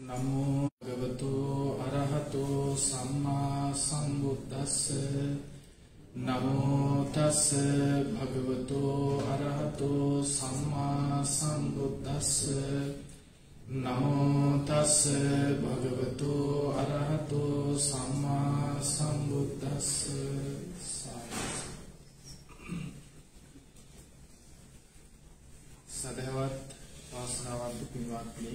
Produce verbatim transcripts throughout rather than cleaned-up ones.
නමෝ භගවතු අරහතෝ සම්මා සම්බුද්දස්ස නමෝ තස්ස භගවතු අරහතෝ සම්මා සම්බුද්දස්ස නමෝ තස්ස භගවතු අරහතෝ සම්මා සම්බුද්දස්ස සදහවත් වාසනාවන්ත පින්වත්නි,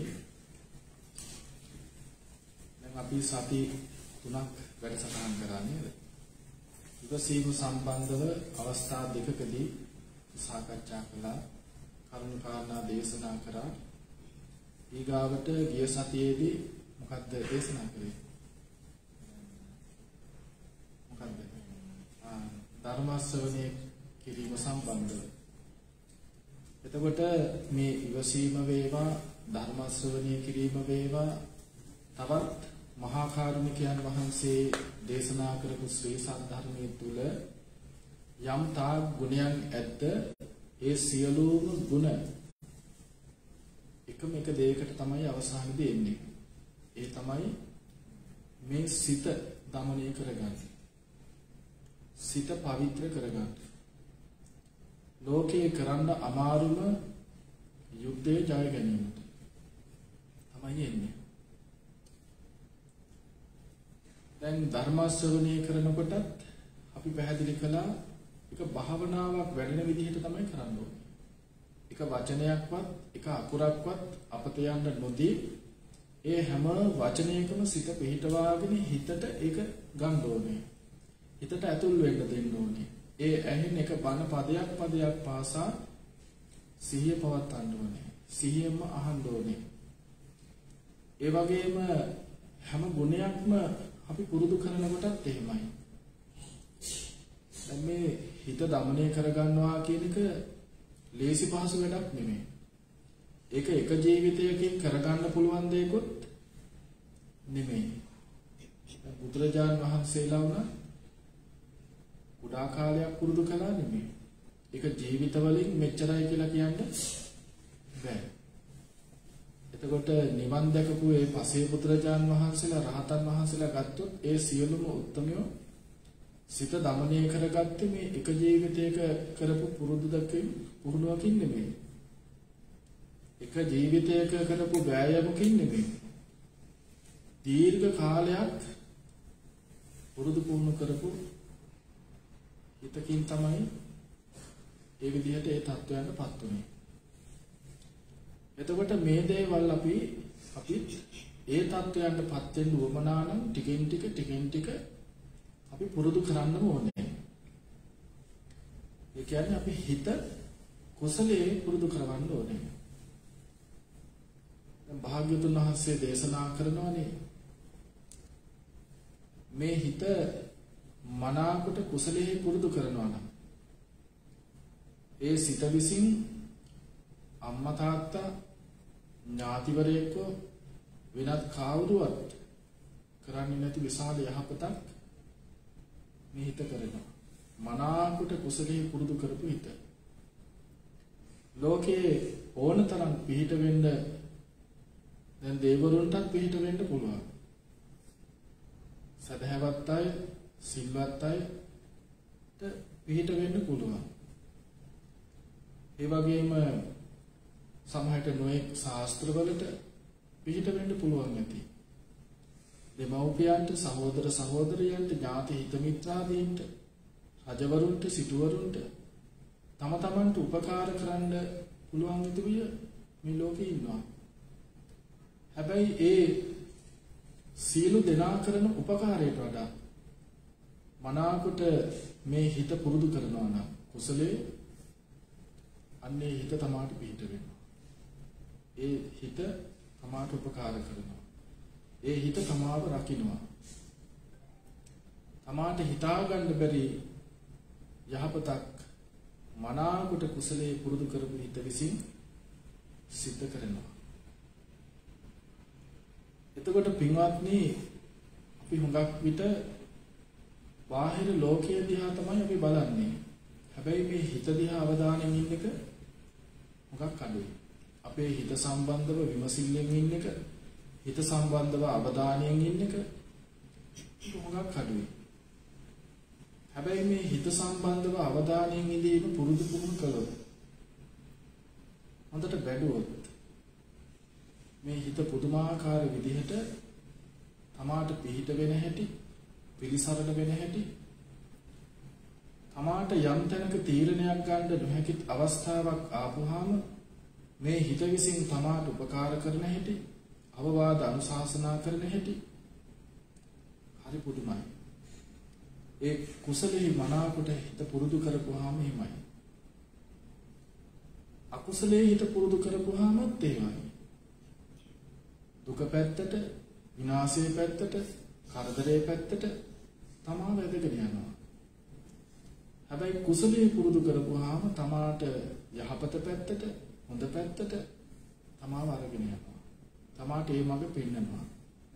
අපි සති තුනක් වැඩසටහන් කරා නේද? ඉවසීම සම්බන්ධව අවස්ථා දෙකකදී සාකච්ඡා කළා, කරුණු කාරණා දේශනා කරා. ඊගාවට ගිය සතියේදී මොකක්ද දේශනා කළේ? මොකක්ද? ආ ධර්ම ශ්‍රවණය කිරීම සම්බන්ධව. එතකොට මේ ඉවසීම වේවා, ධර්ම ශ්‍රවණය කිරීම වේවා, තවත් මහා කාරුණිකයන් වහන්සේ දේශනා කරපු ශ්‍රී සද්ධර්මයේ තුල යම් තාක් ගුණයන් ඇද්ද, ඒ සියලුම ගුණ එකම එක දෙයකට තමයි අවසානයේදී එන්නේ. ඒ තමයි මේ සිත දමනය කරගන්න, සිත පවිත්‍ර කරගන්න. ලෝකේ කරන්න අමාරුම යුද්ධය ජය ගැනීමට තමයි එන්නේ. දැන් ධර්ම ශ්‍රවණය කරනකොට අපි පැහැදිලි කළා, එක භාවනාවක් වැඩෙන විදිහට තමයි කරන්න ඕනේ. එක වචනයක්වත් එක අකුරක්වත් අපත යන්න නොදී ඒ හැම වචනයකම සිත පිහිටවාගෙන හිතට ඒක ගන්න ඕනේ. හිතට ඇතුල් වෙන්න දෙන්න ඕනේ. ඒ ඇහෙන එක බණ පදයක් පදයක් පාසා සිහිය පවත්වන්න ඕනේ. සිහියෙන්ම අහන්න ඕනේ. ඒ වගේම හැම ගුණයක්ම අපි පුරුදු කරනකොටත් එහෙමයි. දැන් මේ හිත দমনය කරගන්නවා කියන එක ලේසි පහසු වැඩක් නෙමෙයි. ඒක එක ජීවිතයකින් කරගන්න පුළුවන් දෙයක්වත් නෙමෙයි. බුදුරජාණන් වහන්සේලා වුණා කුඩා කාලයක් පුරුදු කළා නෙමෙයි. ඒක ජීවිතවලින් මෙච්චරයි කියලා කියන්න බෑ. එතකොට නිවන් දැකපු ඒ පසේ පුත්‍රජාන් වහන්සේලා රහතන් වහන්සේලා ගත්තොත් ඒ සියලුම උත්තමයෝ සිත দমনය කරගත්තේ මේ එක ජීවිතයක කරපු පුරුදු දකින් පුහුණුවකින් නෙමෙයි. එක ජීවිතයක කරපු වෑයමකින් නෙමෙයි. දීර්ඝ කාලයක් පුරුදු පුහුණු කරපු හිතකින් තමයි ඒ විදිහට ඒ තත්වයන්ටපත් උනේ. එතකොට මේ දේවල් අපි අපි ඒ තත්වයන්ටපත් වෙන්න උවමනා නම් ටිකෙන් ටික ටිකෙන් ටික අපි පුරුදු කරන්න ඕනේ. ඒ කියන්නේ අපි හිත කුසලයේ පුරුදු කරවන්න ඕනේ. දැන් භාග්‍යවතුන් වහන්සේ දේශනා කරනවානේ මේ හිත මනාකොට කුසලයේ පුරුදු කරනවා නම් ඒ සිත විසින් අම්මා තාත්තා ඥාතිවරයෙක්ව වෙනත් කවුරුවත් කරන්නේ නැති විශාල යහපතක් මේ හිත කරනවා. මනාකොට කුසලයේ පුරුදු කරපු හිත ලෝකේ ඕනතරම් පිහිට වෙන්න, දැන් දේවරුන්ටත් පිහිට වෙන්න පුළුවන්. සදහවත් අය, සිල්වත් අයට පිහිට වෙන්න පුළුවන්. ඒ වගේම සමහරට නොයෙක් ශාස්ත්‍රවලට පිහිට වෙන්න පුළුවන් නැති. දෙමව්පියන්ට, සහෝදර සහෝදරියන්ට, ඥාති හිත මිත්‍රාදීන්ට, රජවරුන්ට, සිටුවරුන්ට තම තමන්ට උපකාර කරන්න පුළුවන් විදිය මේ ලෝකේ ඉන්නවා. හැබැයි ඒ සීල දෙනා කරන උපකාරයට වඩා මනාකොට මේ හිත පුරුදු කරනවා නම් කුසලයේ අන්නේ හිත තමාට පිහිට වෙනවා. ඒ හිත තමාට උපකාර කරනවා. ඒ හිත තමාව රකින්නවා. තමාට හිතා ගන්න බැරි යහපතක් මනාකොට කුසලයේ පුරුදු කරපු හිත විසින් සිද්ධ කරනවා. එතකොට පින්වත්නි, අපි හුඟක් විට බාහිර ලෝකයේ දිහා තමයි අපි බලන්නේ. හැබැයි මේ හිත දිහා අවධානයෙන් ඉන්න එක හුඟක් අඩුයි. අපේ හිත සම්බන්ධව විමසිල්ලෙන් ඉන්න එක හිත සම්බන්ධව අවධානයෙන් ඉන්න එක හුඟක් අඩුයි. හැබැයි මේ හිත සම්බන්ධව අවධානයෙන් ඉඳීම පුරුදු පුහුණු කළොත් හොඳට බැලුවොත් මේ හිත පුදුමාකාර විදිහට තමාට පිහිට වෙන හැටි, පිළිසරණ වෙන හැටි, තමාට යම් තැනක තීරණයක් ගන්න නොහැකි අවස්ථාවක් ආපුවාම මේ හිත විසින් තමාට උපකාර කරන හැටි, අවවාද අනුශාසනා කරන හැටි හරි පුදුමයි. ඒ කුසලෙහි මනාකොට හිත පුරුදු කරපුවාම එහෙමයි. අකුසලෙහි හිත පුරුදු කරපුවාමත් එහෙමයි. දුක පැත්තට, විනාශයේ පැත්තට, කරදරයේ පැත්තට තමා වැදගෙන යනවා. හැබැයි කුසලයේ පුරුදු කරපුවාම තමාට යහපත පැත්තට, හොඳ පැත්තට තමාව අරගෙන යනවා. තමාට ඒ මඟ පෙන්නනවා.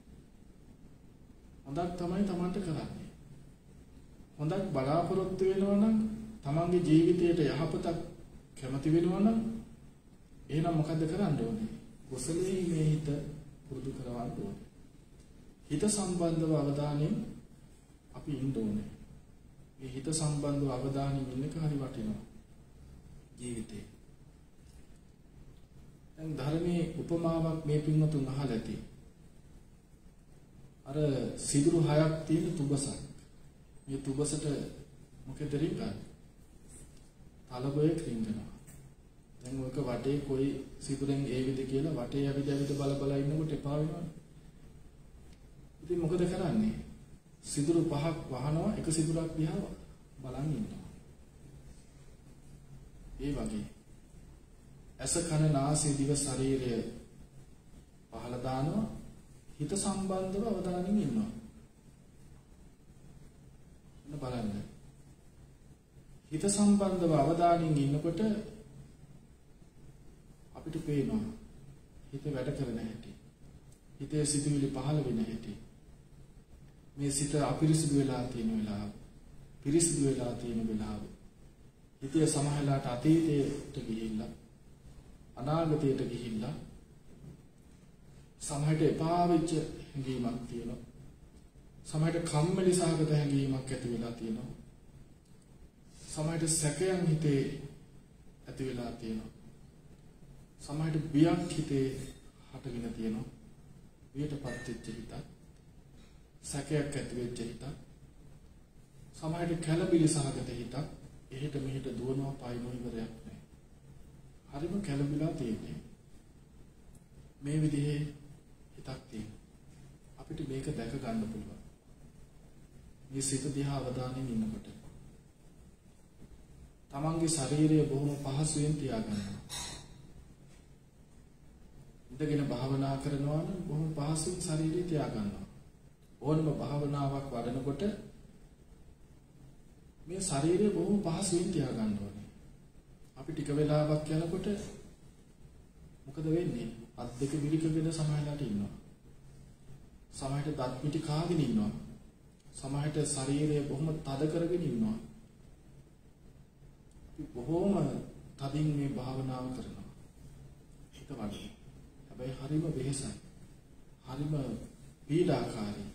හොඳක් තමයි තමාට කරන්නේ. හොඳක් බලාපොරොත්තු වෙනවා නම්, තමන්ගේ ජීවිතයට යහපතක් කැමති වෙනවා නම් එහෙනම් මොකද්ද කරන්න ඕනේ? කුසලයේ මේ හිත පුරුදු කරවන්න ඕනේ. හිත සම්බන්ධව අවධානයෙන් අපි ඉන්න ඕනේ. මේ හිත සම්බන්ධව අවධානයෙන් ඉන්න එක හරි වටිනවා ජීවිතේ. දැන් ධර්මයේ උපමාවක් මේ පින්වතුන් අහලා ඇති. අර සිදුරු හයක් තියෙන තුබසක්. මේ තුබසට මොකද රින්ගන්නේ? තලගොයෙක් රින්ගනවා. දැන් ඔයක වටේ කොයි සිදුරෙන් ඒවිද කියලා වටේ ඇවිද ඇවිද බල බල ඉන්නකොට එපා වෙනවනේ. ඉතින් මොකද කරන්නේ? සිදුරු පහක් වහනවා, එක සිදුරක් දිහා බලන් ඉන්නවා. ඒ වගේ ඇස කන නාසය දිව ශරීරය පහළ දානවා, හිත සම්බන්ධව අවධානයෙන් ඉන්නවා. එන්න බලන්න. හිත සම්බන්ධව අවධානයෙන් ඉන්නකොට අපිට පේනවා හිත වැඩ කරන හැටි. හිතේ සිතුවිලි පහළ වෙන හැටි. මේ සිත අපිරිසිදු වෙලා තියෙන වෙලාව, පිරිසිදු වෙලා තියෙන වෙලාව. හිතේ සමහරලාට අතීතයට ගිහිල්ලා, අනාගතයට ගිහිල්ලා සමහරට එපා වෙච්ච හැඟීමක් තියෙනවා. සමහරට කම්මැලි සහගත හැඟීමක් ඇති වෙලා තියෙනවා. සමහරට සැකයන් හිතේ ඇති වෙලා තියෙනවා. සමහරට බියක් හිතේ හටගෙන තියෙනවා. බියටපත් වෙච්ච හිතක්, සැකයක් ඇති වෙච්ච හිතක්, සමහරට කලබිලි සහගත හිතක්, එහෙට මෙහෙට දුවනවා, පායනවා, ඉවරයක් නැහැ. හරිම කලබිලා තියෙන්නේ. මේ විදිහේ හිතක් තියෙන. අපිට මේක දැක ගන්න පුළුවන්. මේ සිත දිහා අවධානයෙන් ඉන්නකොට තමන්ගේ ශරීරය බොහොම පහසුවෙන් තියාගන්නවා. ඉඳගෙන භාවනා කරනවා නම් බොහොම පහසුවෙන් ශරීරය තියාගන්නවා. ඕනම භාවනාවක් වඩනකොට මේ ශරීරය බොහොම පහසුවෙන් තියාගන්න ඕනේ. අපි ටික වෙලාවක් යනකොට මොකද වෙන්නේ? අත් දෙක විලිකගෙන සමහරලාට ඉන්නවා. සමහරට දත් පිටි කාගෙන ඉන්නවා. සමහරට ශරීරය බොහොම තද කරගෙන ඉන්නවා. අපි බොහොම තදින් මේ භාවනාව කරනවා. ඒක වගේ. හැබැයි හරිම වෙහෙසයි. හරිම පීඩාකාරී.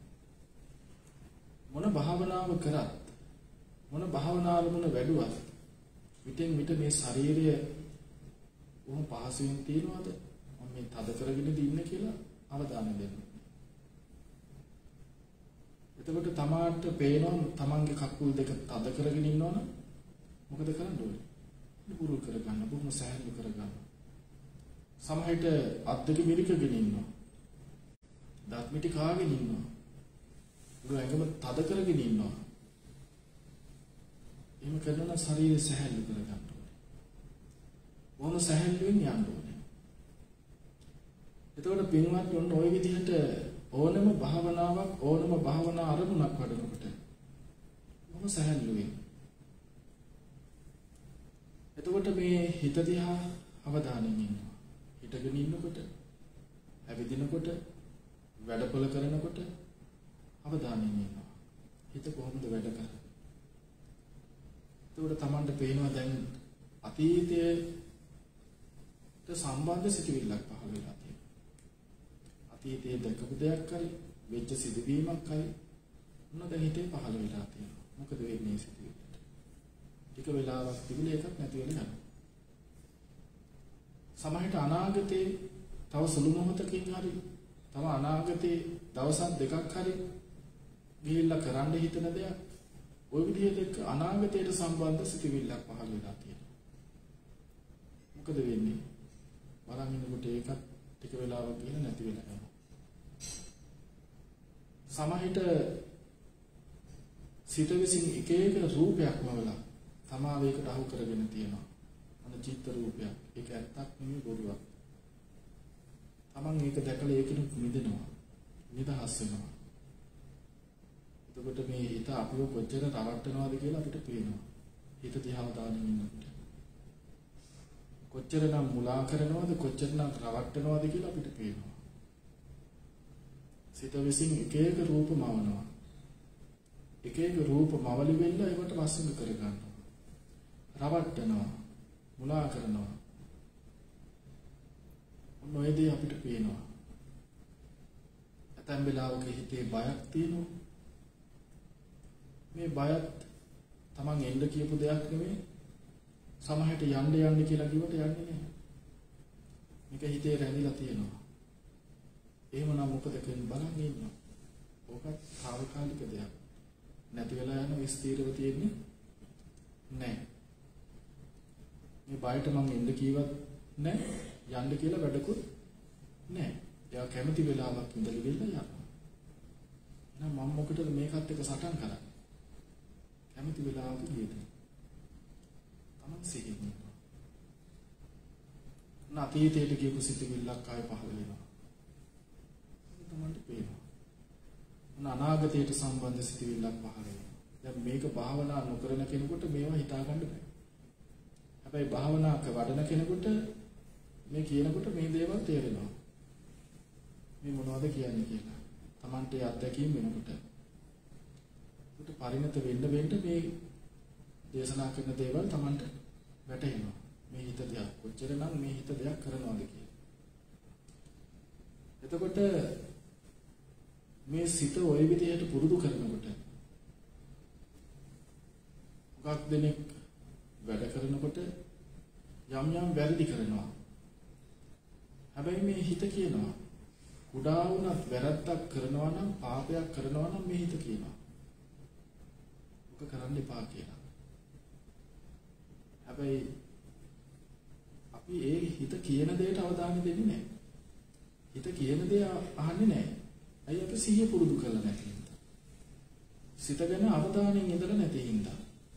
මොන භාවනාව කරත්, මොන භාවනාවල මොන වැඩුවත් විතෙන් විත මේ ශරීරය උන් පහසුවෙන් තියනවාද? මම මේ තද කරගෙන දින්න කියලා අවධානය දෙන්න. එතකොට තමාට පේනවා තමන්ගේ කකුල් දෙක තද කරගෙන ඉන්නවනම් මොකද කරන්න ඕනේ? පුරුදු කරගන්න, බොහොම සෑහළු කරගන්න. සමහරට අත් දෙක මිරිකගෙන ඉන්නවා. දත් මිටි කාගෙන ඉන්නවා. උඩ ඇඟම තද කරගෙන ඉන්නවා. එහෙම කරනවා ශරීරය සැහැල්ලු කරගන්න ඕනේ. ඕන සැහැල්ලුවෙන් යන්න ඕනේ. එතකොට පින්වත් ඔන්න ওই විදිහට ඕනම භාවනාවක්, ඕනම භාවනා අරමුණක් වඩනකොට මොන සැහැල්ලුවෙන්. එතකොට මේ හිත දිහා අවධානයෙන් ඉන්නවා. හිටගෙන ඉන්නකොට, ඇවිදිනකොට, වැඩපොළ කරනකොට අවධානයෙන් ඉන්නවා. හිත කොහොමද වැඩ කරන්නේ? එතකොට Tamanට පේනවා දැන් අතීතයට සම්බන්ධ සිතුවිල්ලක් පහළ වෙලා තියෙනවා. අතීතයේ දැකපු දෙයක් හරි වෙච්ච සිදුවීමක් හරි මොන දැන් හිතේ පහළ වෙලා තියෙනවා. මොකද වෙන්නේ සිදුවෙන්නේ? ටික වෙලාවක් තිබුණේ එකක් නැති වෙලා යනවා. සමහරට අනාගතේ තව සුළු මොහොතකින් හරි තව අනාගතේ දවසක් දෙකක් හරි ගිහිල්ලා කරන්න හිතන දෙයක් ওই විදිහට අනාගතයට සම්බන්ධ සිතුවිල්ලක් පහළ වෙලා තියෙනවා. මොකද වෙන්නේ? බලන් ඉන්නකොට ඒකත් ටික වෙලාවක් ගිහින් නැති වෙලා යනවා. සමහිත සිත විසින් එක එක රූපයක්ම වලා සමාවේකට අහු කරගෙන තියෙනවා. අන චිත්ත රූපයක්. ඒක ඇත්තක් නෙමෙයි බොරුවක්. Taman ඒක දැකලා ඒකින් මිදෙනවා. නිදහස් වෙනවා. එතකොට මේ හිත අපිව කොච්චර රවට්ටනවද කියලා අපිට පේනවා. හිත දිහා දාගෙන ඉන්නකොට. කොච්චරනම් මුලා කරනවද කොච්චරනම් රවට්ටනවද කියලා අපිට පේනවා. සිත විසින් එක එක රූප මවනවා. එක එක රූප මවලි වෙන්න ඒකට වස්තුක කර ගන්නවා. රවට්ටනවා. මුලා කරනවා. මොනවද අපිට පේනවා. ඇතැම් වෙලාවක හිතේ බයක් තියෙනවා. මේ බයත් Taman එන්න කියපු දෙයක් නෙමෙයි. සමහරට යන්න යන්න කියලා කිව්වට යන්නේ නැහැ. මේක හිතේ රැඳිලා තියෙනවා. එහෙමනම් මොකද කරන්නේ බලන්න ඉන්නවා. ඕකත් తాවකාලික දෙයක්. නැති වෙලා යන ස්ථීරව තියෙන්නේ නැහැ. මේ බයට මම එන්න කිව්වත් නැහැ. යන්න කියලා වැඩකුත් නැහැ. එයා කැමති වෙලාවක් ඉඳලා ගිහලා යනවා. එහෙනම් මම මොකටද මේකත් එක්ක සටන් කරන්නේ? කැමති වෙලාවක ගියද? Taman සිහින් ඉන්නවා. නැතීතයට ගියපු සිතුවිල්ලක් ආයෙ පහළ වෙනවා. තමන්ට පේනවා. අනාගතයට සම්බන්ධ සිතුවිල්ලක් පහළ වෙනවා. දැන් මේක භාවනා නොකරන කෙනෙකුට මේවා හිතා ගන්න බෑ. හැබැයි භාවනාක වඩන කෙනෙකුට මේ කියනකොට මේ දේවල් තේරෙනවා. මේ මොනවද කියන්නේ කියලා. තමන්ට අත්දැකීම් වෙනකොට. උට පරිණත වෙන්න වෙන්න මේ දේශනා කරන දේවල් තමන්ට වැටහෙනවා. මේ හිත දෙයක් කොච්චරනම් මේ හිත දෙයක් කරනවද කියලා. එතකොට මේ සිත ওই විදිහට පුරුදු කරනකොට ගොඩක් දෙනෙක් වැඩ කරනකොට යම් යම් වැරදි කරනවා. හැබැයි මේ හිත කියනවා කුඩා වුණත් වැරද්දක් කරනවා නම් පාපයක් කරනවා නම් මේ හිත කියනවා ඔක කරන්න එපා කියලා. හැබැයි අපි ඒ හිත කියන දෙයට අවධානය දෙන්නේ නැහැ. හිත කියන දේ අහන්නේ නැහැ. අය අපි සිහිය පුරුදු කරලා නැති හින්දා. සිත ගැන අවධානයෙන් ඉඳලා නැති හින්දා.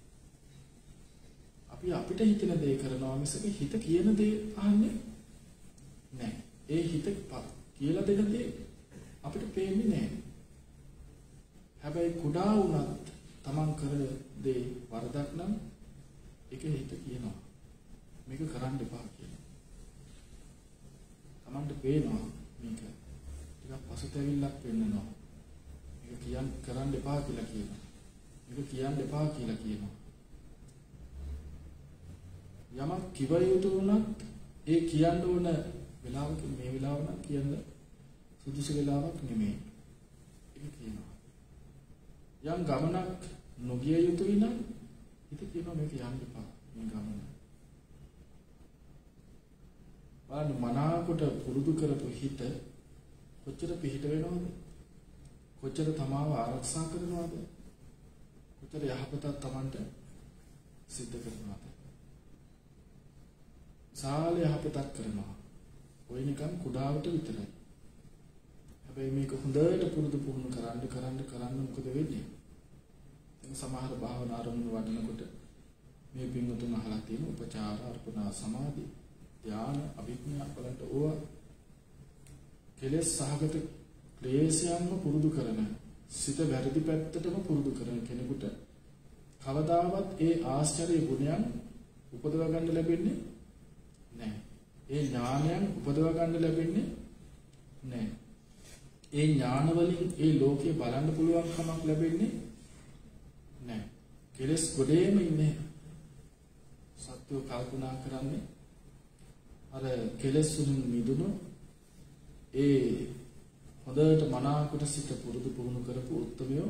අපි අපිට හිතෙන දේ කරනවා මිසක හිත කියන දේ අහන්නේ නැහැ. ඒ හිත කියලා දෙන දේ අපිට පේන්නේ නැහැ. හැබැයි කුඩා වුණත් Taman කර දේ වරදක් නම් ඒක හිත කියනවා. මේක කරන්න එපා කියලා. Tamanට පේනවා මේක ටිකක් පසුතැවිල්ලක් වෙන්නනවා. මේක කියන්න කරන්න එපා කියලා කියනවා. මේක කියන්න එපා කියලා කියනවා. යමක් කිව යුතු වුණත් ඒ කියන්න ඕන වෙලාවක මේ වෙලාව නම් කියන්න සුදුසු වෙලාවක් නෙමෙයි. ඒක කියනවා. යම් ගමනක් නොගිය යුතුයි නම් හිත කියනවා මේක යන්න එපා මේ ගමන. බලන්න මනාකොට පුරුදු කරපු හිත කොච්චර පිහිට වෙනවද? කොච්චර තමාව ආරක්ෂා කරනවද? කොච්චර යහපතක් Tamanට සිද්ධ කරනවද? සාල යහපතක් කරනවා. ඔය නිකන් කුඩාවට විතරයි. හැබැයි මේක හොඳට පුරුදු පුහුණු කරන්න කරන්න කරන්න මොකද වෙන්නේ? දැන් සමහර භාවනා ආරම්භ වඩනකොට මේ පින්වතුන් අහලා තියෙන උපචාර අර්පණා සමාධි ධ්‍යාන අභිඥා වලට ඕවා කෙලෙස් සහගත ක්ලේශයන්ම පුරුදු කරන සිත වැරදි පැත්තටම පුරුදු කරන කෙනෙකුට කවදාවත් ඒ ආශ්චර්ය ගුණයන් උපදව ගන්න ලැබෙන්නේ නැහැ. ඒ ඥානයන් උපදව ගන්න ලැබෙන්නේ නැහැ. ඒ ඥාන වලින් ඒ ලෝකේ බලන්න පුළුවන් කමක් ලැබෙන්නේ නැහැ. කෙලෙස් ගොඩේම ඉන්නේ. සත්‍ය කල්පනා කරන්නේ අර කෙලෙස් වලින් මිදුණු ඒ හොඳට මනාකොට සිත පුරුදු පුහුණු කරපු උත්තරයෝ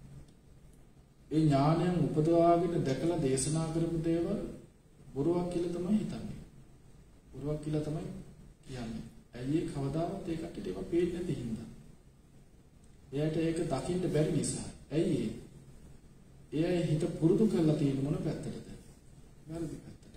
ඒ ඥානයන් උපදවාගෙන දැකලා දේශනා කරපු දේවල් බොරුවක් කියලා තමයි හිතන්නේ. බොරුවක් කියලා තමයි කියන්නේ. ඇයි ඒ කවදාවත් ඒ කට්ටියට ඒක පේන්නේ නැති හින්දා. එයාට ඒක දකින්න බැරි නිසා. ඇයි ඒ? එයා හිත පුරුදු කරලා තියෙන මොන පැත්තටද? වැරදි පැත්තට.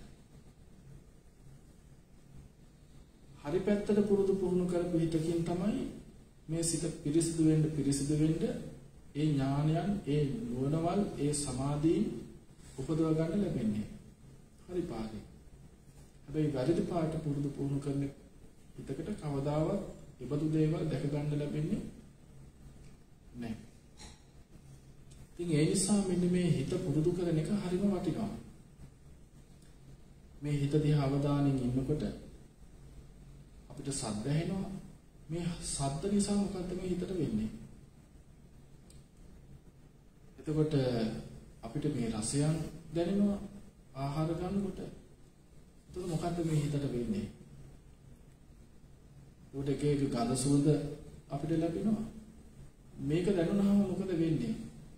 හරි පැත්තට පුරුදු පුහුණු කරපු හිතකින් තමයි මේ සිත පිරිසිදු වෙන්න පිරිසිදු වෙන්න ඒ ඥානයන් ඒ නුවණවල් ඒ සමාධීන් උපදව ගන්න ලැබෙන්නේ. හරි පාරේ. හැබැයි වැරදි පාට පුරුදු පුහුණු කරන හිතකට කවදාවත් ඉබදු දේවල් දැක ගන්න ලැබෙන්නේ නැහැ. ඉතින් ඒ නිසා මෙන්න මේ හිත පුරුදු කරන එක හරිම වටිනවා. මේ හිත දිහා අවධානයෙන් ඉන්නකොට අපිට සද්ද ඇහෙනවා. මේ සද්ද නිසා මොකද්ද මේ හිතට වෙන්නේ? එතකොට අපිට මේ රසයන් දැනෙනවා ආහාර ගන්නකොට. එතකොට මොකද්ද මේ හිතට වෙන්නේ? උඩ එක එක ගඳ සුවඳ අපිට ලැබෙනවා. මේක දැනුණාම මොකද වෙන්නේ?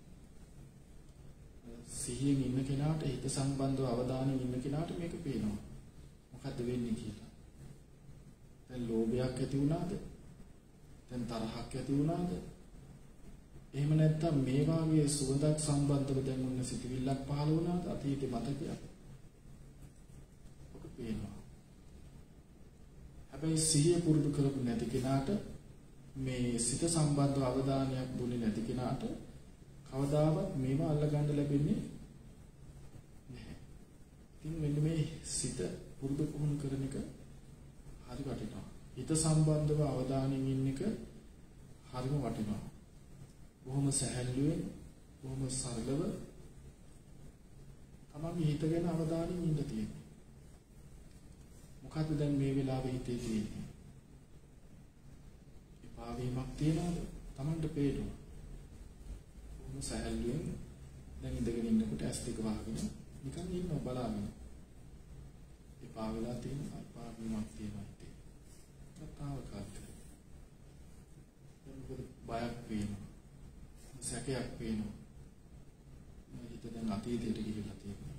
සිහියෙන් ඉන්න කෙනාට හිත සම්බන්ධව අවධානයෙන් ඉන්න කෙනාට මේක පේනවා. මොකද්ද වෙන්නේ කියලා. දැන් ලෝභයක් ඇති වුණාද? දැන් තරහක් ඇති වුණාද? එහෙම නැත්නම් මේ වාගේ සුවඳක් සම්බන්ධව දැන් ඔන්න සිතවිල්ලක් පහළ වුණාද? අතීතේ මතකයක්. ඔක පේනවා. හැබැයි සිහිය පුරුදු කරපු නැති කෙනාට මේ සිත සම්බන්ධව අවධානයක් දුන්නේ නැති කෙනාට කවදාවත් මේවා අල්ලගන්න ලැබෙන්නේ නැහැ. ඉතින් මෙන්න මේ සිත පුරුදු පුහුණු කරන එක හරි වටිනවා. හිත සම්බන්ධව අවධානයෙන් ඉන්න එක හරිම වටිනවා. බොහොම සැහැල්ලුවෙන් බොහොම සරලව තමන්ගේ හිත ගැන අවධානයෙන් ඉන්න තියෙනවා. මොකද්ද දැන් මේ වෙලාවේ හිතේ තියෙන්නේ? එපා වීමක් තියනවද? තමන්ට පේනවා. බොහොම සැහැල්ලුවෙන් දැන් ඉඳගෙන ඉන්නකොට ඇස් දෙක වහගෙන නිකන් ඉන්නවා බලාගෙන. එපා වෙලා තියෙනවා. එපා වීමක් තියෙනවා හිතේ. තාවකාලිකයි. දැන් මොකද බයක් පේනවා. සැකයක් පේනවා. හිත දැන් අතීතයට ගිහිල්ලා තියෙනවා.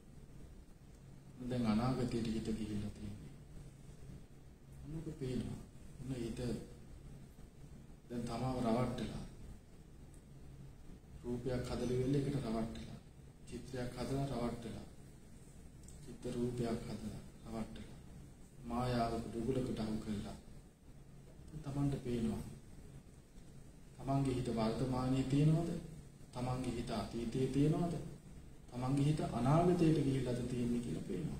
දැන් අනාගතයට හිත ගිහිල්ලා තියෙනවා. මොකද පේනවා. මොන හිත දැන් තමාව රවට්ටලා. රූපයක් හදලා ඉවරලා ඒකට රවට්ටලා. චිත්‍රයක් හදලා රවට්ටලා. චිත්‍ර රූපයක් හදලා රවට්ටලා. මායාවකට උගලකට අහු කළා. තමන්ට පේනවා. තමන්ගේ හිත වර්තමානයේ තියෙනවද? තමන්ගේ හිත අතීතයේ තියෙනවද? තමන්ගේ හිත අනාගතයට ගිහිල්ලාද තියෙන්නේ කියලා පේනවා.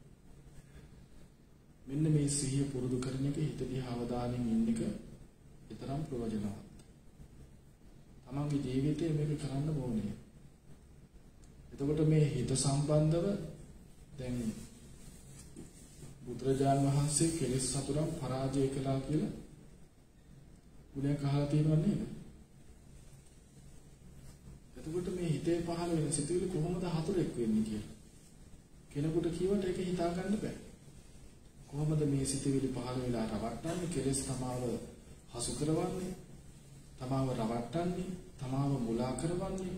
මෙන්න මේ සිහිය පුරුදු කරන එක හිත දිහා අවධානයෙන් ඉන්න එක විතරම් ප්‍රයෝජනවත්. තමන්ගේ ජීවිතේ මේක කරන්න ඕනේ. එතකොට මේ හිත සම්බන්ධව දැන් බුදුරජාණන් වහන්සේ කෙලෙස් සතුරන් පරාජය කළා කියලා ගුණයක් අහලා තියෙනව නේද? එතකොට මේ හිතේ පහළ වෙන සිතුවිලි කොහොමද හතුරෙක් වෙන්නේ කියලා කෙනෙකුට කියවට ඒක හිතා ගන්න බෑ. කොහොමද මේ සිතුවිලි පහළ වෙලා රවට්ටන්නේ? කෙලෙස් තමාව හසු කරවන්නේ, තමාව රවට්ටන්නේ, තමාව මුලා කරවන්නේ,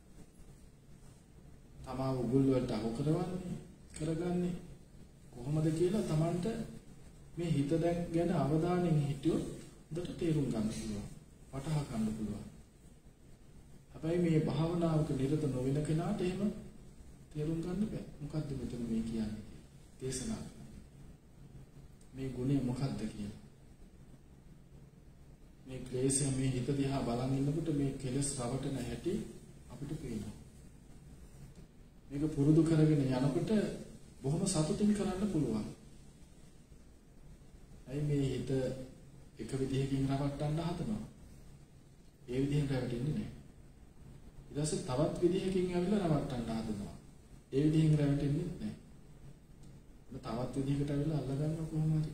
තමාව උගුල් වලට අහු කරවන්නේ, කරගන්නේ කොහොමද කියලා Tamanට මේ හිත දැන් ගැන අවධානයෙන් හිටියොත් උදට තේරුම් ගන්න පුළුවන්. වටහා ගන්න පුළුවන්. හැබැයි මේ භාවනාවක නිරත නොවන කෙනාට එහෙම තේරුම් ගන්න බෑ. මොකද්ද මෙතන මේ කියන්නේ? දේශනා කරන්නේ. මේ ගුණය මොකද්ද කියලා. මේ ක්ලේශය මේ හිත දිහා බලන් ඉන්නකොට මේ කෙලස් රවටන හැටි අපිට පේනවා. මේක පුරුදු කරගෙන යනකොට බොහොම සතුටින් කරන්න පුළුවන්. ඇයි මේ හිත එක විදිහකින් රවට්ටන්න හදනවා. ඒ විදිහෙන් රැවටෙන්නේ නැහැ. ඊට පස්සේ තවත් විදිහකින් ඇවිල්ලා රවට්ටන්න හදනවා. ඒ විදිහෙන් රැවටෙන්නේ නැහැ. තවත් විදිහකට ඇවිල්ලා අල්ලගන්න කොහොම හරි.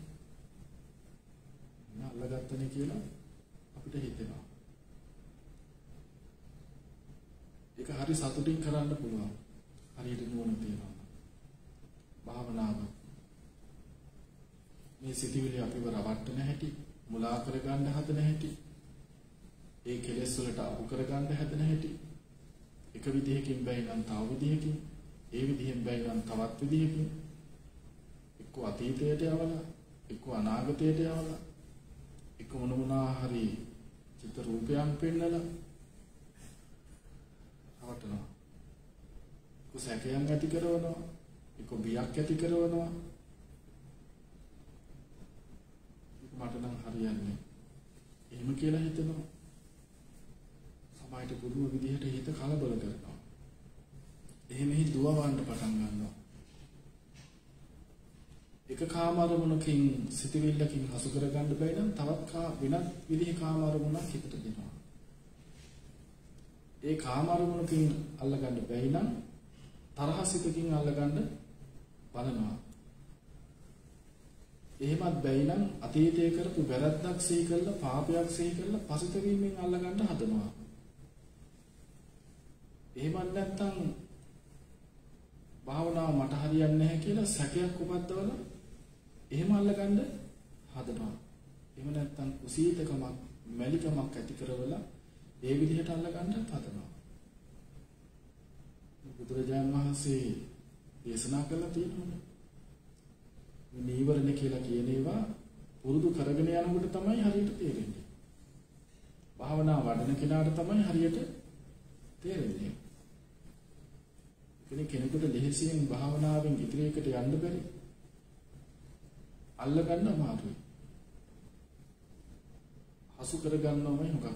නා අල්ලගත්තනේ කියලා අපිට හිතෙනවා. ඒක හරි සතුටින් කරන්න පුළුවන්. හරියට නුවණ තියෙනවා. භාවනාව මේ සිතිවිලි අපිව රවට්ටන හැටි, මුලා කරගන්න හදන හැටි, ඒ කෙලෙස් වලට අහු කරගන්න හැදෙන හැටි එක විදිහකින් බැයි නම් තව විදිහකින් ඒ විදිහෙන් බැයි නම් තවත් විදිහකින් එක්ක අතීතයට යවලා එක්ක අනාගතයට යවලා එක්ක මොන මොනවා හරි චිත්ත රූපයන් පෙන්නලා අවටනවා කුසකයන් ඇති කරනවා එක්ක බියක් ඇති කරනවා මට නම් හරියන්නේ එහෙම කියලා හිතනවා සමහරට පුදුම විදිහට හිත කලබල කරනවා එහෙම හිත දුවවන්න පටන් ගන්නවා එක කාම අරමුණකින් සිතවිල්ලකින් හසු කරගන්න බැයි නම් තවත් කා වෙනත් විදිහේ කාම අරමුණක් හිතට දෙනවා ඒ කාම අරමුණකින් අල්ලගන්න බැයි නම් තරහසිතකින් අල්ලගන්න බලනවා එහෙමත් බැයි නම් අතීතයේ කරපු වැරද්දක් සිහි කරලා පාපයක් සිහි කරලා පසුතැවීමෙන් අල්ලගන්න හදනවා එහෙමත් නැත්නම් භාවනාව මට හරියන්නේ නැහැ කියලා සැකයක් උපද්දවලා එහෙම අල්ලගන්න හදනවා එහෙම නැත්නම් කුසීතකමක් මැලිකමක් ඇති කරවලා ඒ විදිහට අල්ලගන්න හදනවා බුදුරජාණන් වහන්සේ දේශනා කළා තියෙනවා මේ නීවරණ කියලා කියන ඒවා පුරුදු කරගෙන යනකොට තමයි හරියට තේරෙන්නේ භාවනා වඩන කෙනාට තමයි හරියට තේරෙන්නේ කෙනෙක් කෙනෙකුට ලෙහෙසියෙන් භාවනාවෙන් ඉදිරියකට යන්න බැරි අල්ල ගන්න අමාරුයි හසු කර ගන්නවමයි මොකක්ද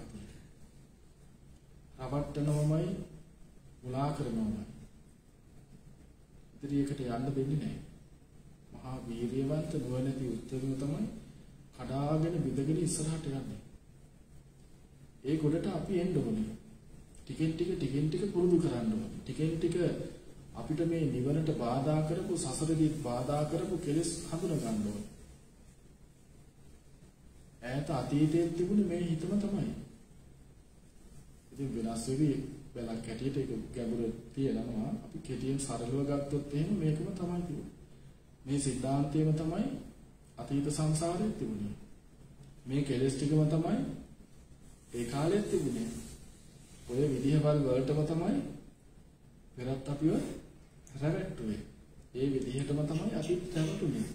රවට්ටනවමයි මුලා කරනවමයි ඉදිරියකට යන්න දෙන්නේ නැහැ මහා වීරියවන්ත නුවණැති උත්තරිය තමයි කඩාගෙන විදගෙන ඉස්සරහට යන්නේ ඒ ගොඩට අපි එන්න ඕනේ ටිකෙන් ටික ටිකෙන් ටික පුරුදු කරන්න ඕනේ ටිකෙන් ටික අපිට මේ නිවනට බාධා කරපු සසරදී බාධා කරපු කෙලෙස් හඳුනා ගන්න ඕනේ ඈත අතීතයේ තිබුණේ මේ හිතම තමයි ඉතින් වෙනස් වෙවි බලක් කැටියට ඒක ගැඹුරු තියෙනවා අපි කෙටියෙන් සරලව ගත්තොත් එහෙම මේකම තමයි තිබුණේ මේ සිද්ධාන්තයම තමයි අතීත සංසාරයේ තිබුණේ මේ කෙලෙස් ටිකම තමයි ඒ කාලෙත් තිබුණේ ඔය විදිහවල් වලටම තමයි පෙරත් අපිව රැවට්ටුවේ ඒ විදිහටම තමයි අපි රැවටුනේ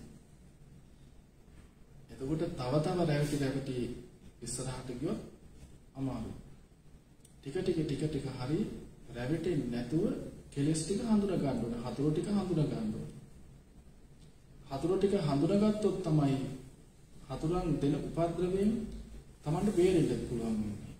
එතකොට තව තව රැවටි රැවටි ඉස්සරහට ගියොත් අමාරුයි ටික ටික ටික ටික හරි රැවටෙන්නේ නැතුව කෙලස් ටික හඳුනා ගන්න ඕනේ හතුරු ටික හඳුනා ගන්න ඕනේ හතුරු ටික හඳුනාගත්තොත් තමයි හතුරන් දෙන උපද්‍රවයෙන් Tamanට බේරෙන්න පුළුවන් වෙන්නේ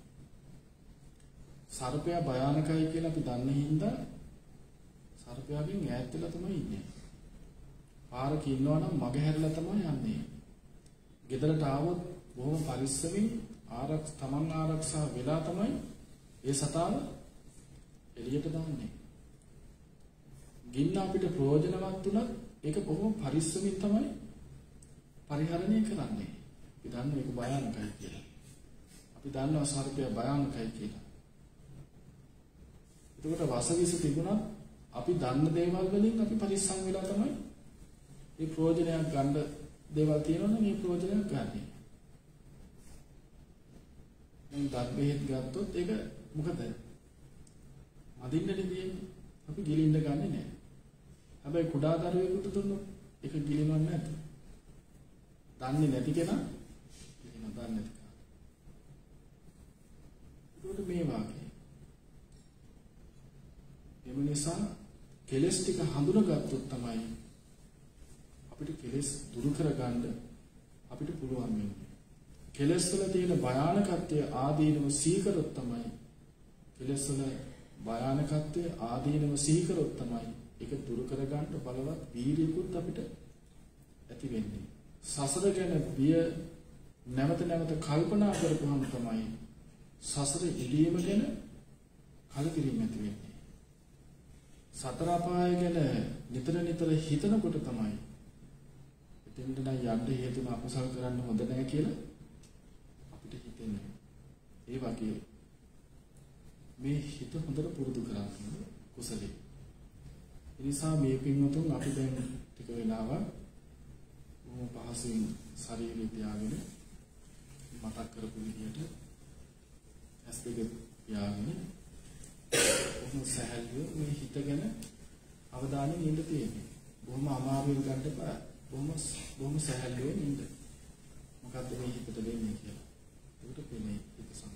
සර්පයා භයානකයි කියලා අපි දන්නේ හින්දා සර්පයාගෙන් ඈත් වෙලා තමයි ඉන්නේ පාරක ඉන්නවා නම් මග හැරලා තමයි යන්නේ ගෙදරට ආවොත් බොහොම පරිස්සමින් ආරක්ෂ තමන් ආරක්ෂා වෙලා තමයි ඒ සතාව එළියට දාන්නේ. ගින්න අපිට ප්‍රයෝජනවත් උනත් ඒක බොහොම පරිස්සමින් තමයි පරිහරණය කරන්නේ. අපි දන්නවා ඒක භයානකයි කියලා. අපි දන්නවා සර්පය භයානකයි කියලා. එතකොට වාසවිස තිබුණත් අපි දන්න දේවල් වලින් අපි පරිස්සම් වෙලා තමයි මේ ප්‍රයෝජනයක් ගන්න දේවල් තියෙනවනේ මේ ප්‍රයෝජනයක් ගන්න. දැන් දත් බෙහෙත් ගත්තොත් ඒක මොකද? මදින්නනේ තියෙන්නේ. අපි ගිලින්න ගන්නෙ නෑ. හැබැයි කුඩා දරුවෙකුට දුන්නොත් ඒක ගිලිනවන්නේ නැද්ද? දන්නේ නැති කෙනා ගිලින දන්නේ නැති කෙනා. ඒකට මේ වාක්‍යය. එම නිසා කෙලස් ටික හඳුනාගත්තොත් තමයි අපිට කෙලස් දුරු කරගන්න අපිට පුළුවන් වෙන්නේ. කෙලස් වල තියෙන භයානකත්වය ආදීනව සීකරොත් තමයි කෙලස් වල භයානකත්වය ආදීනව සීකරොත් තමයි ඒක දුරු කරගන්න බලවත් වීර්යයකුත් අපිට ඇති වෙන්නේ. සසර ගැන බිය නැවත නැවත කල්පනා කරපුවම තමයි සසර ඉදීම ගැන කලකිරීම ඇති වෙන්නේ. සතර අපාය ගැන නිතර නිතර හිතනකොට තමයි එතෙන්ට නම් යන්න හේතුන අකුසල් කරන්න හොඳ නැහැ කියලා අපිට හිතෙන්නේ. ඒ වගේ මේ හිත හොඳට පුරුදු කරගන්න කුසලයේ. ඒ නිසා මේ පින්වතුන් අපි දැන් ටික වෙලාවක් මොම පහසුවෙන් ශරීරය තියාගෙන මතක් කරපු විදිහට ඇස් දෙක පියාගෙන කොහොම සහැල්ලුව මේ හිත ගැන අවධානයෙන් ඉන්න තියෙන්නේ. බොහොම අමාරුවෙන් ගන්න එපා. බොහොම බොහොම සහැල්ලුවෙන් ඉන්න. මොකද්ද මේ හිතට වෙන්නේ කියලා. ඒකට පෙනේ හිත සම්පූර්ණ.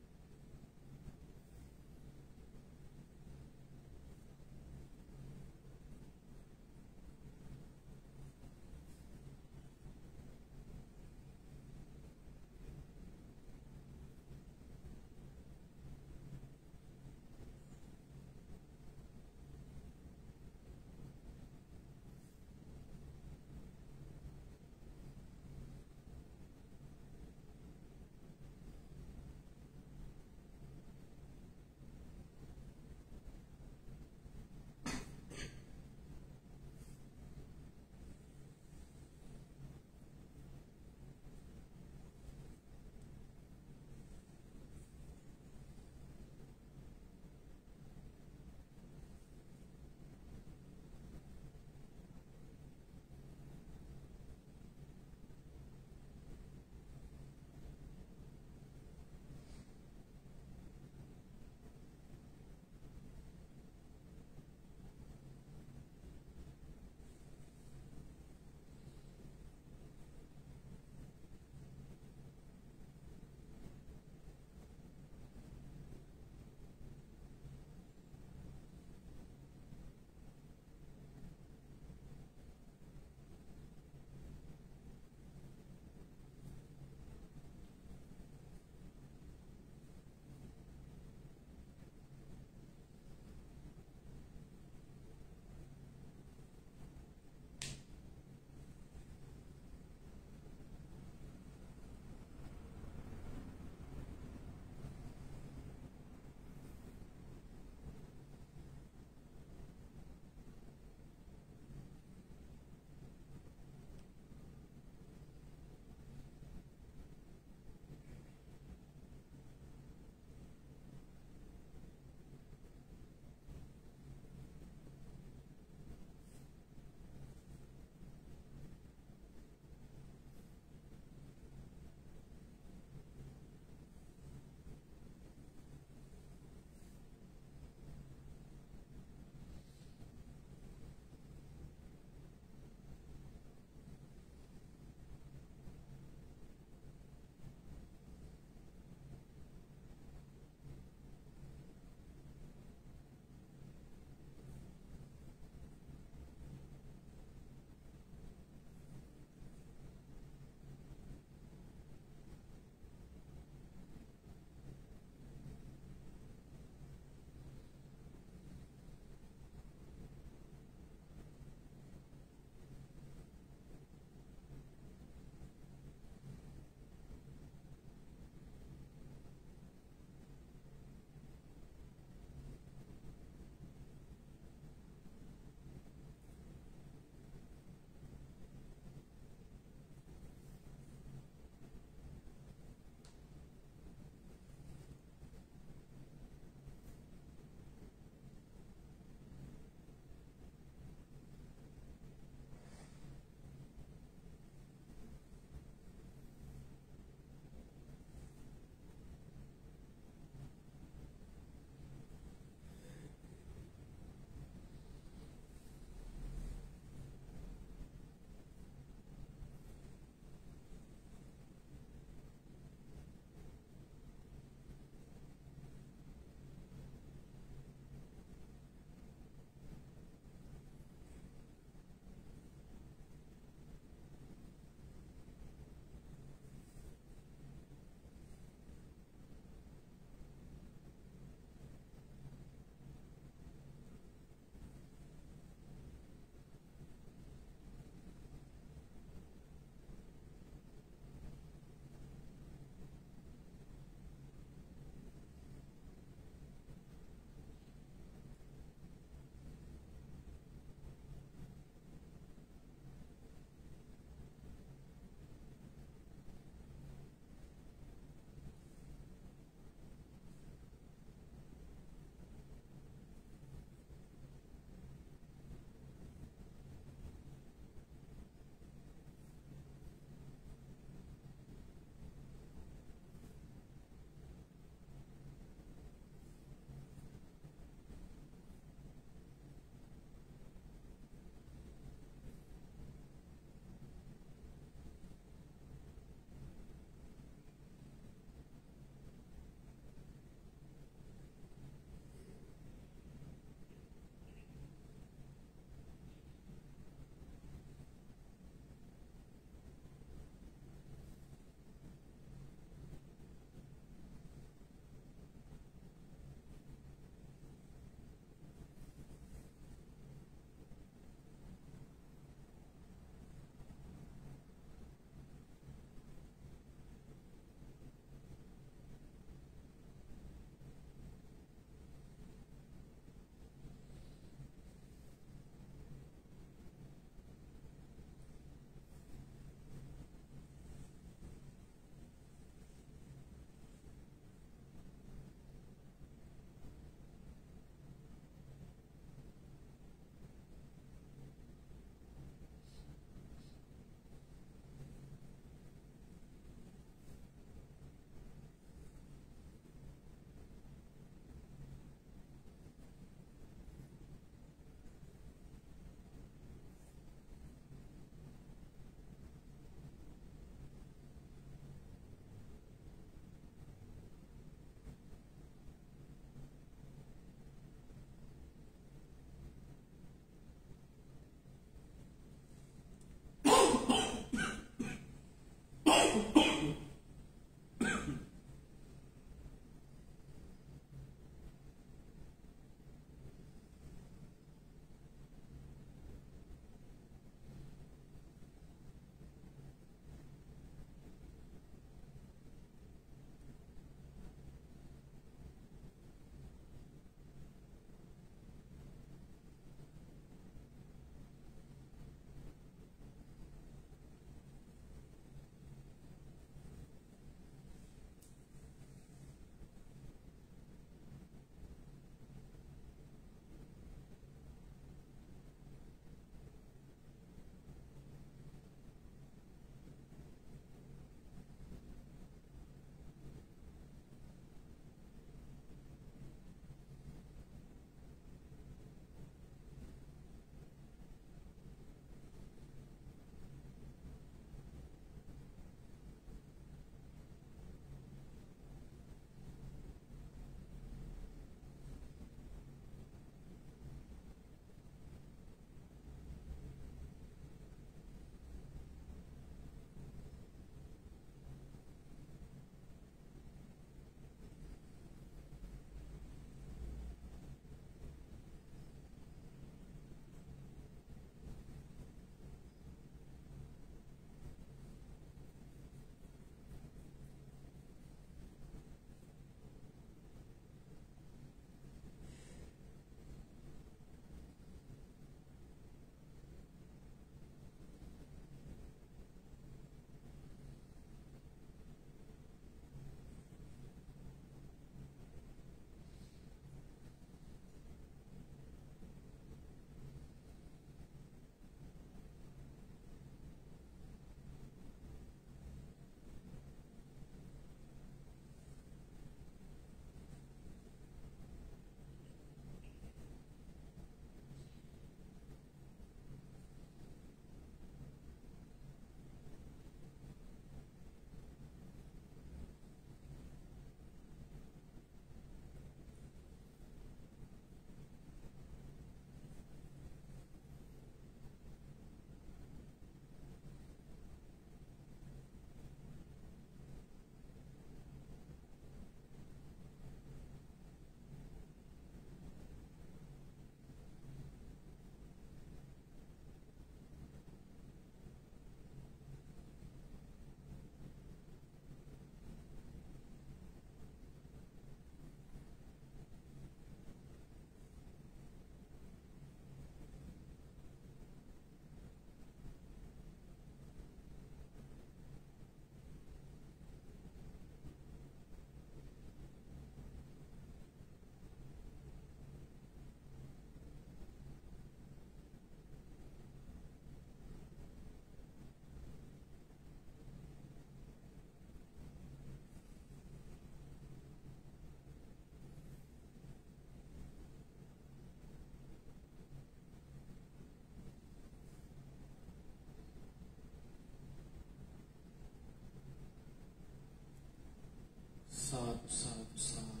සාදු සාදු සාදු.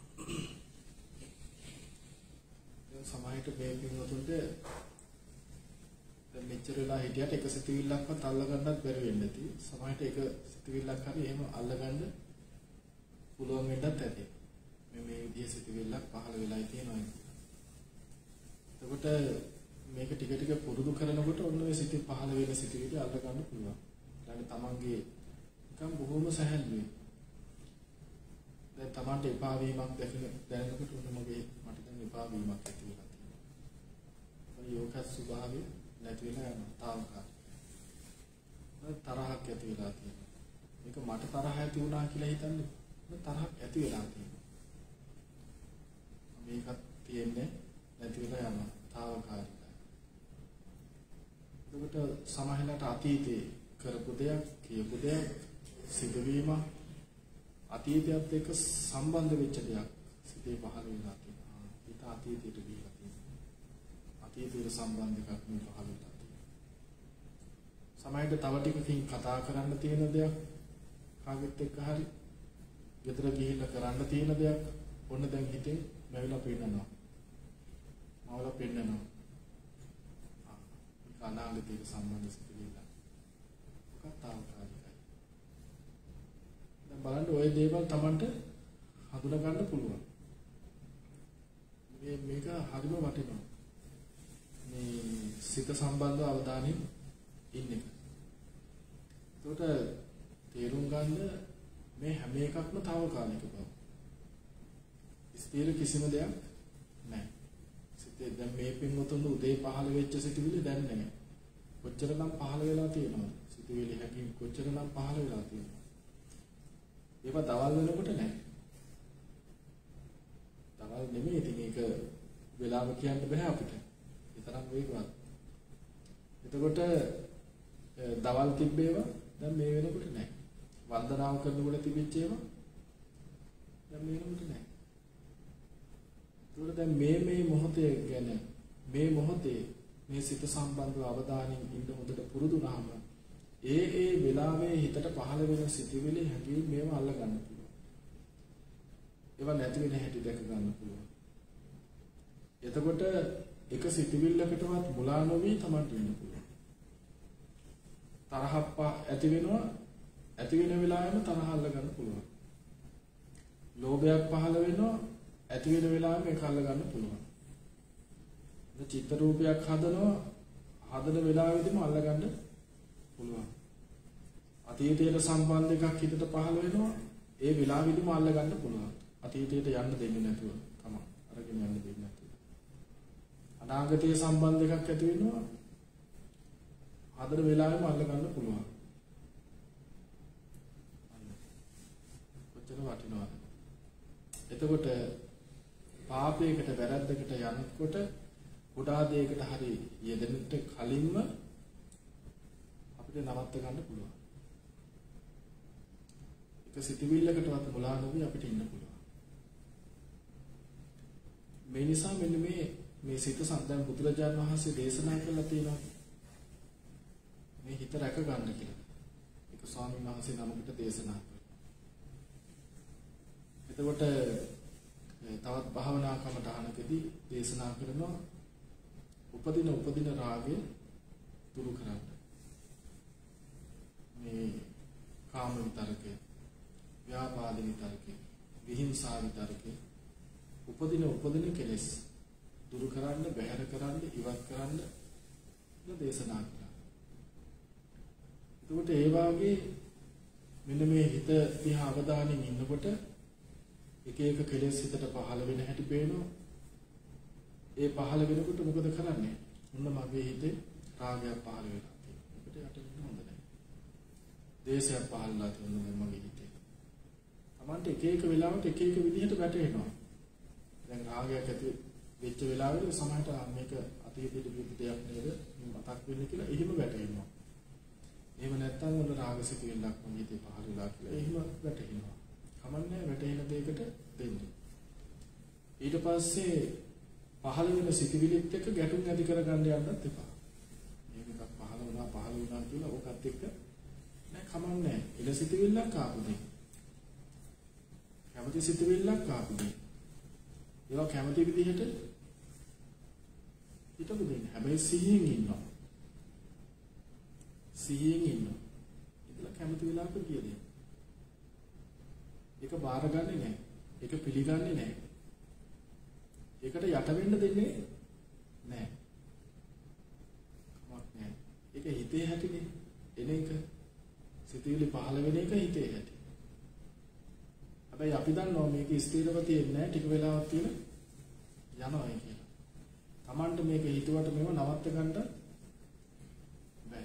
දැන් සමාහිත මේ පින්වතුන්ට දැන් මෙච්චර වෙලා හිටියට එක සිතුවිල්ලක්වත් අල්ල ගන්නත් බැරි වෙන්නේ නැති. සමාහිත එක සිතුවිල්ලක් හරි එහෙම අල්ල ගන්න පුළුවන් වෙන්නත් ඇති. මේ මේ විදිහේ සිතුවිල්ලක් පහළ වෙලායි තියෙනවා. එතකොට මේක ටික ටික පුරුදු කරනකොට ඔන්න ඔය සිතේ පහළ වෙන සිතුවිලි අල්ල ගන්න පුළුවන්. ඊළඟ තමන්ගේ නිකන් බොහොම සැහැල්ලුයි. දැන් තමන්ට එපා වීමක් දැකන දැනනකොට ඔන්න මගේ මට දැන් එපා වීමක් ඇති වෙලා තියෙනවා. ඒ යෝග ස්වභාවය නැති වෙලා යනවා තාවකාලිකව. තරහක් ඇති වෙලා තියෙනවා. මේක මට තරහ ඇති වුණා කියලා හිතන්නේ. තරහක් ඇති වෙලා තියෙනවා. මේකත් තියෙන්නේ නැති වෙලා යනවා තාවකාලිකව. එතකොට සමහරවිට අතීතේ කරපු දෙයක්, කියපු දෙයක්, සිදුවීම අතීතයත් එක්ක සම්බන්ධ වෙච්ච දෙයක් සිතේ පහළ වෙලා තියෙනවා. ඒක අතීතයට ගිහිලා තියෙනවා. අතීතයට සම්බන්ධ එකක් මේ පහළ වෙලා තියෙනවා. සමහරවිට තව ටිකකින් කතා කරන්න තියෙන දෙයක් කාගෙත් එක්ක හරි ගෙදර ගිහිල්ලා කරන්න තියෙන දෙයක් ඔන්න දැන් හිතෙන් නැවිලා පෙන්නනවා. මවලා පෙන්නනවා. ආ මේක අනාගතයට සම්බන්ධ සිදුවිල්ල. කතාවකාරිකයි. දැන් බලන්න ওই දේවල් Tamanට හඳුනා ගන්න පුළුවන්. මේ මේක හරිම වටිනවා. මේ සිත සම්බන්ධව අවධානයෙන් ඉන්න එක. ඒකට තේරුම් ගන්න මේ හැම එකක්ම తాවකාලික බව. ස්ථිර කිසිම දෙයක් නැහැ. සිතේ දැන් මේ පින්වතුන් උදේ පහළ වෙච්ච සිතුවිලි දැන් නැහැ. කොච්චරනම් පහළ වෙලා තියෙනවද? සිතුවිලි හැකින් කොච්චරනම් පහළ වෙලා තියෙනවද? ඒවා දවල් වෙනකොට නැහැ. දවල් නෙමෙයි ඉතින් ඒක වෙලාව කියන්න බෑ අපිට. ඒ තරම් වේගවත්. එතකොට දවල් තිබ්බේවා දැන් මේ වෙනකොට නැහැ. වන්දනාව කරනකොට තිබිච්ච ඒවා දැන් මේ වෙනකොට නැහැ. ඒකට දැන් මේ මේ මොහොතේ ගැන මේ මොහොතේ මේ සිත සම්බන්ධව අවධානයෙන් ඉන්න හොඳට පුරුදු වුණාම ඒ ඒ වෙලාවේ හිතට පහළ වෙන සිතුවිලි හැඟීම් මේවා අල්ල ගන්න පුළුවන්. ඒවා නැති වෙන හැටි දැක ගන්න පුළුවන්. එතකොට එක සිතුවිල්ලකටවත් මුලා නොවි Tamanට ඉන්න පුළුවන්. තරහක් ඇති වෙනවා ඇති වෙන වෙලාවෙම තරහ අල්ල ගන්න පුළුවන්. ලෝභයක් පහළ වෙනවා ඇති වෙන වෙලාවෙම ඒක අල්ල ගන්න පුළුවන්. චිත්ත රූපයක් හදනවා හදන වෙලාවෙදිම අල්ල ගන්න පුළුවන්. අතීතයට සම්බන්ධ එකක් හිතට පහළ වෙනවා ඒ වෙලාවෙදිම අල්ල ගන්න පුළුවන්. අතීතයට යන්න දෙන්නේ නැතුව තමයි අරගෙන යන්න දෙන්නේ නැතුව. අනාගතයේ සම්බන්ධ එකක් ඇති වෙනවා හදන වෙලාවෙම අල්ල ගන්න පුළුවන්. කොච්චර වටිනවද? එතකොට පාපයකට වැරද්දකට යනකොට කුඩා දෙයකට හරි යෙදෙන්නට කලින්ම අපිට නවත්ත ගන්න පුළුවන්. එක සිතුවිල්ලකටවත් මුලා නොවි අපිට ඉන්න පුළුවන්. මේ නිසා මෙන්න මේ මේ සිත සම්දන් බුදුරජාණන් වහන්සේ දේශනා කළා තියෙනවා. මේ හිත රැක ගන්න කියලා. ඒක ස්වාමීන් වහන්සේ නමකට දේශනා කළා. එතකොට තවත් භාවනා කමඨහනකදී දේශනා කරනවා උපදින උපදින රාගය දුරු කරන්න. මේ කාම විතරකේ, ව්‍යාපාද විතරකේ, විහිංසා විතරකේ උපදින උපදින කෙලෙස් දුරු කරන්න, බැහැර කරන්න, ඉවත් කරන්න දේශනා කළා. එතකොට ඒ වාගේ මෙන්න මේ හිත දිහා අවධානයෙන් ඉන්නකොට එක එක කෙලෙස් හිතට පහළ වෙන හැටි පේනවා. ඒ පහළ වෙනකොට මොකද කරන්නේ? මොන මගේ හිතේ රාගයක් පහළ වෙලා තියෙනවා. ඒකට යට වෙන්න හොඳ නැහැ. දේශයක් පහළලා තියෙනවා මගේ හිතේ. Tamante එක එක වෙලාවට එක එක විදිහට වැටෙනවා. දැන් රාගයක් ඇති වෙච්ච වෙලාවෙදී සමහරට මේක අතීතයේ තිබුණු දෙයක් නේද මතක් වෙන්නේ කියලා එහෙම වැටෙනවා. එහෙම නැත්නම් මොන රාගසිතෙල්ලක් මගේ හිතේ පහළ වෙලා කියලා එහෙම වැටෙනවා. කමන්නේ වැටෙන දෙයකට දෙන්නේ. ඊට පස්සේ පහළ වෙන සිතිවිලිත් එක්ක ගැටුම් ඇති කරගන්න යන්නත් එපා. මේක පහළ වුණා පහළ වුණා කියලා ඕකත් එක්ක නෑ කමන්නේ. එළ සිතිවිල්ලක් ආපුදී. කැමති සිතුවිල්ලක් ආපුදී. ඒවා කැමති විදිහට හිතපු දෙන්න. හැබැයි සිහියෙන් ඉන්නවා. සිහියෙන් ඉන්නවා. ඉතලා කැමති වෙලාවක ගිය දෙන්න. ඒක බාරගන්නේ නැහැ. ඒක පිළිගන්නේ නැහැ. ඒකට යට වෙන්න දෙන්නේ නැහැ. කමක් නැහැ. ඒක හිතේ හැටිනේ. එන එක සිතුවිලි පහළ වෙන එක හිතේ හැටි. හැබැයි අපි දන්නවා මේක ස්ථිරව තියෙන්නේ නැහැ. ටික වෙලාවක් තියෙන යනවා කියලා. Tamanට මේක හිතුවට මේව නවත්ත ගන්න බෑ.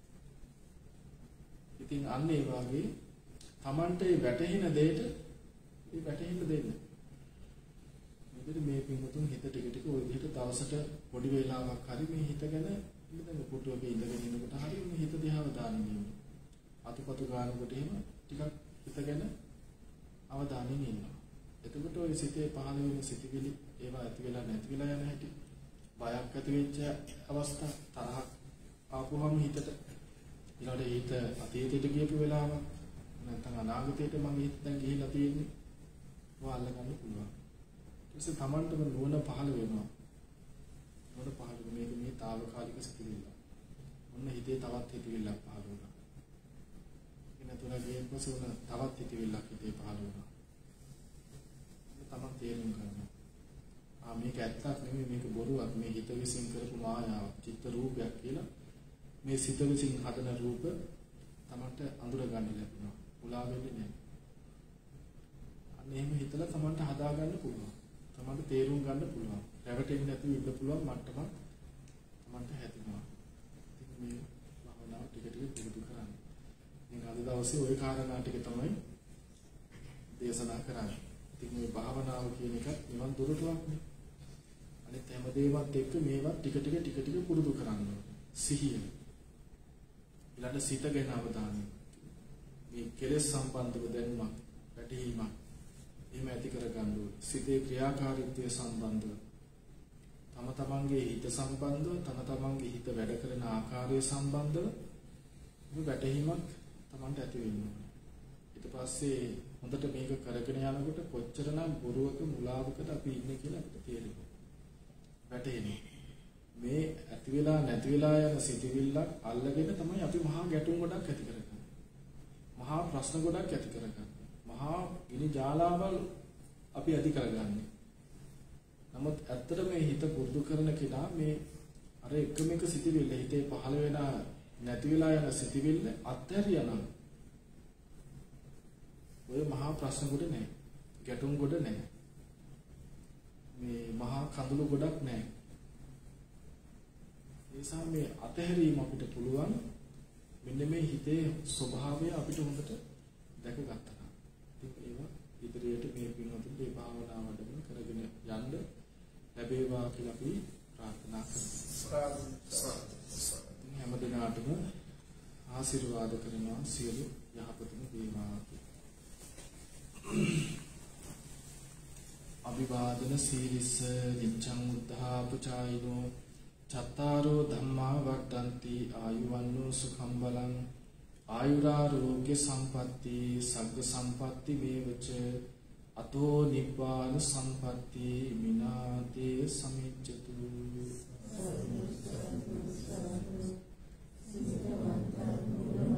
ඉතින් අන්න ඒ වගේ Tamanට ඒ වැටහෙන දෙයට ඒ වැටහෙන්න දෙන්න. මෙතන මේ පින්වතුන් හිත ටික ටික ওই විදිහට දවසට පොඩි වේලාවක් හරි මේ හිත ගැන ඉඳන් පුටුවක ඉඳගෙන ඉන්නකොට හරි මේ හිත දිහාව දාන්න ඕනේ. අතුපතු ගන්නකොට එහෙම ටිකක් හිත ගැන අවධානයෙන් ඉන්නවා. එතකොට ওই සිතේ පහළ වෙන සිතිවිලි ඒවා ඇති වෙලා නැති වෙලා යන හැටි බයක් ඇති වෙච්ච අවස්ථා තරහක් ආපුවම හිතට ඊළඟට හිත අතීතයට ගියපු වෙලාවක් නැත්නම් අනාගතයට මගේ හිත දැන් ගිහිලා තියෙන්නේ ඔයාල ගන්න පුළුවන්. ඊට පස්සේ Tamanටම නුවණ පහළ වෙනවා. නුවණ පහළ වෙන මේක මේ తాවකාලික සිතිවිල්ල. ඔන්න හිතේ තවත් හිතවිල්ලක් පහළ වුණා. එන තුන ගියන් පස්සේ උන තවත් හිතවිල්ලක් හිතේ පහළ වුණා. තමන් තේරුම් ගන්නවා. ආ මේක ඇත්තක් නෙමෙයි මේක බොරුවක් මේ හිත විසින් කරපු මායාවක් චිත්ත රූපයක් කියලා මේ සිත විසින් හදන රූප තමන්ට අඳුර ගන්න ලැබුණා. උලා වෙන්නේ නැහැ. අන්න එහෙම හිතලා තමන්ට හදා ගන්න පුළුවන්. තමන්ට තේරුම් ගන්න පුළුවන්. රැවටෙන්නේ නැතුව ඉන්න පුළුවන් මට්ටමක් තමන්ට හැදෙනවා. ඉතින් මේ භාවනාව ටික ටික පුරුදු කරන්න. ඉතින් අද දවසේ ওই කාරණා ටික තමයි දේශනා කරන්නේ. ඉතින් මේ භාවනාව කියන එක නිවන් දොරටුවක් නේ. අනිත් හැම දෙයක්වත් එක්ක මේවත් ටික ටික ටික ටික පුරුදු කරන්න ඕනේ. සිහිය. ඊළඟ සිත ගැන අවධානය. මේ කෙලෙස් සම්බන්ධව දැනුමක්, පැටීමක් එහෙම ඇති කර ගන්න ඕනේ. සිතේ ක්‍රියාකාරීත්වය සම්බන්ධව තම තමන්ගේ හිත සම්බන්ධව, තම තමන්ගේ හිත වැඩ කරන ආකාරය සම්බන්ධව මේ වැටහීමක් තමන්ට ඇති වෙන්න ඕනේ. ඊට පස්සේ හොඳට මේක කරගෙන යනකොට කොච්චරනම් බොරුවක මුලාවකට අපි ඉන්නේ කියලා අපිට තේරෙනවා. වැටෙන්නේ. මේ ඇති වෙලා නැති වෙලා යන සිතිවිල්ලක් අල්ලගෙන තමයි අපි මහා ගැටුම් ගොඩක් ඇති කරගන්නේ. මහා ප්‍රශ්න ගොඩක් ඇති කරගන්නේ. මහා ගිනි ජාලාවල් අපි ඇති කරගන්නේ. නමුත් ඇත්තට මේ හිත පුරුදු කරන කෙනා මේ අර එකම එක සිතිවිල්ල හිතේ පහළ වෙන නැති වෙලා යන සිතිවිල්ල අත්හැරියනම් ඔය මහා ප්‍රශ්න කොට නැහැ. ගැටුම් කොට නැහැ. මේ මහා කඳුළු ගොඩක් නැහැ. ඒ නිසා මේ අතහැරීම අපිට පුළුවන් මෙන්න මේ හිතේ ස්වභාවය අපිට හොඳට දැක ගන්නවා. ඉතින් ඒවා ඉදිරියට මේ පින්වතුන් මේ භාවනාව වඩගෙන කරගෙන යන්න ලැබේවා කියලා අපි ප්‍රාර්ථනා කරනවා. හැම දිනකටම ආශිර්වාද කරනවා සියලු යහපතම වේවා. අභිවාදන සීලිස නිච්ඡං උද්ධාපචායිනෝ චත්තාරෝ ධම්මා වඩ්ඩಂತಿ ආයුවන්නෝ සුඛං බලං ආයුරාෝග්‍ය සම්පatti සග්ග සම්පatti මේවච අතෝ නිබ්බාන සම්පatti මිනාතේ සමිච්ඡතු සිතවන්තං